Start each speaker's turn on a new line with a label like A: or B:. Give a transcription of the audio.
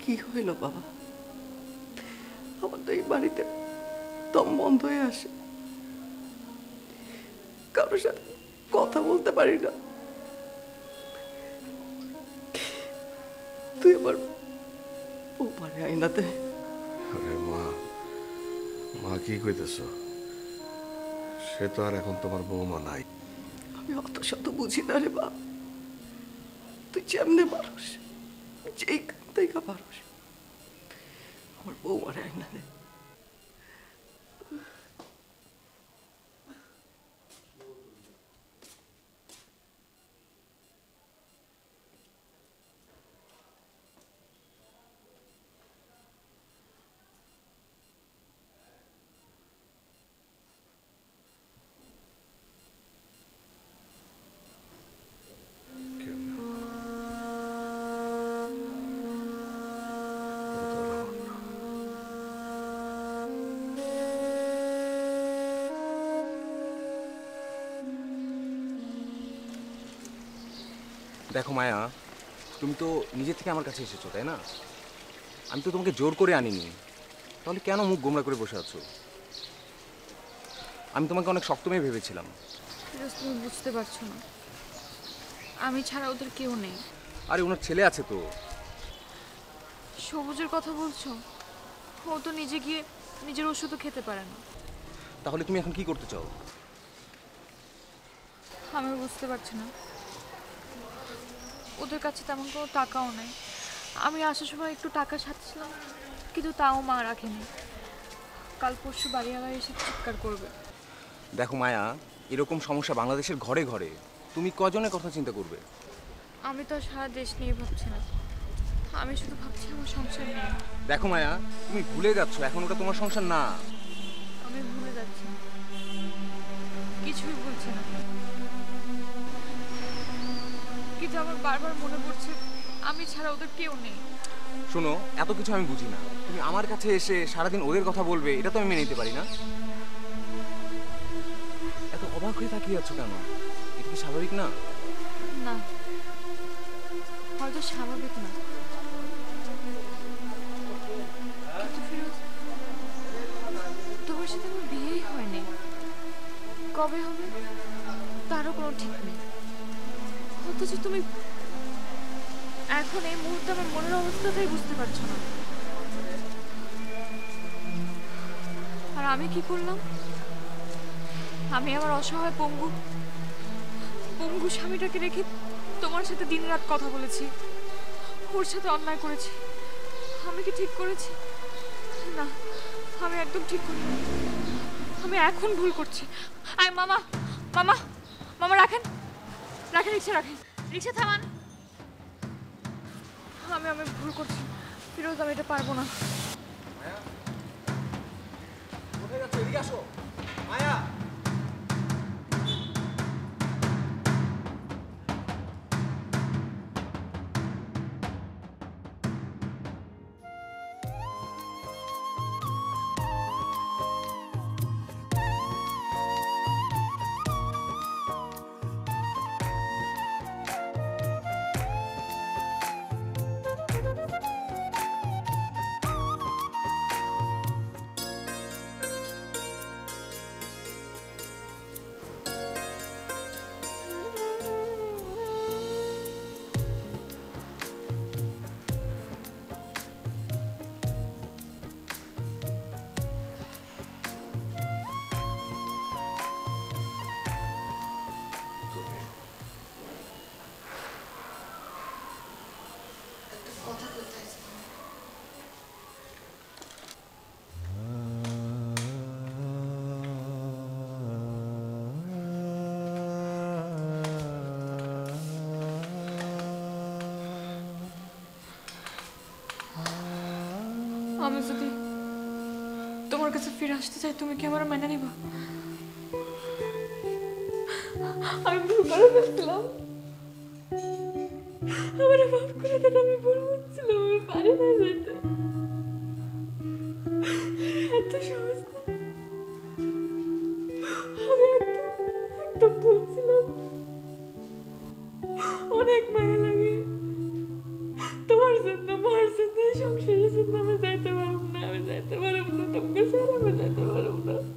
A: কি হইল বাবা? আমার তো এই বাড়িতে দম বন্ধ হয়ে আসে, কারোর সাথে কথা বলতে পারি না। তুই আমার উপরে আইনাতে।
B: আরে মা, মা কি কইতেছ? সে তো আর এখন তোমার বৌমা নাই।
A: আমি অত শত বুঝি না রে বাপ। তুই যেমনে পারস, যেই কান থেকে পারস, আমার বৌমারে আইনা দে।
C: দেখো মায়া, তুমি তো নিজে থেকে আমার কাছে এসেছো, তাই না? আমি তো তোমাকে জোর করে আনিনি, তাহলে কেন মুখ গোমরা করে বসে আছো? আমি তোমাকে অনেক শক্ত মেয়ে ভেবেছিলাম।
D: তুমি বুঝতে পারছো না, আমি ছাড়া ওদের কেউ নেই।
C: আরে ওনার ছেলে আছে তো।
D: সবুজের কথা বলছো? ও তো নিজে গিয়ে নিজের ওষুধও খেতে পারে না।
C: তাহলে তুমি এখন কি করতে চাও?
D: আমি বুঝতে পারছি না, ওদের কাছে তেমন কোনো টাকাও নেই। আমি আসার সময় একটু টাকা সাথছিলাম, কিন্তু তাও মা রাখেনি। কাল পরশু বাড়িওয়ালা এসে চিৎকার করবে।
C: দেখো মায়া, এরকম সমস্যা বাংলাদেশের ঘরে ঘরে। তুমি কজনের কথা চিন্তা করবে?
D: আমি তো সারা দেশ নিয়ে ভাবছি না, আমি শুধু ভাবছি আমার সংসার নিয়ে।
C: দেখো মায়া, তুমি ভুলে যাচ্ছ এখন ওটা তোমার সংসার না।
D: আমি ভুলে যাচ্ছি না, কিছুই ভুলছি না, কিন্তু আমার বারবার মনে পড়ছে আমি ছাড়া ওদের কেউ নেই।
C: শোনো, এত কিছু আমি বুঝি না। তুমি আমার কাছে এসে সারাদিন ওদের কথা বলবে, এটা তো আমি মেনে নিতে পারি না। এত অবাক হয়ে তাকিয়ে আছো কেন? এটা কি স্বাভাবিক না?
D: না, হয়তো স্বাভাবিক না, কিন্তু ফিরোজ, তোমার সাথে আমার বিয়েই হয়নি। কবে হবে তারও কোনো ঠিক নেই। অথচ তুমি এখন এই মুহূর্তে আমার মনের অবস্থাটাই বুঝতে পারছো না। আর আমি কি করলাম? আমি আমার অসহায় পঙ্গু স্বামীটাকে রেখে তোমার সাথে দিনরাত কথা বলেছি, ওর সাথে অন্যায় করেছি। আমি কি ঠিক করেছি? না, আমি একদম ঠিক করিনি। আমি এখন ভুল করছি। আয় মামা, মামা, মামা রাখেন, রাখেন, রিক্সা রাখেন, রিক্সা থামান। আমি ভুল করছি ফিরোজ, আমি এটা পারবো না।
C: কোথায় যাচ্ছ? এদিকে আসো মায়া।
D: আমি যদি তোমার কাছে ফিরে আসতে চাই, তুমি কি আমার মেনে নিবা? আমি ভুল করে ফেলছিলাম, আমার মাফ করে দেন। আমি ভুল বুঝছিলাম, আমি পারি না যেতে। এত সহজ না, আমি একদম ভুলছিলাম। অনেক মায়া লাগে তোমার জন্য, মার জন্য, সংসারের জন্য আমি যাইতে পারব না, আমি যাইতে পারব না, তোমাকে ছাড়া আমি যাইতে পারব না।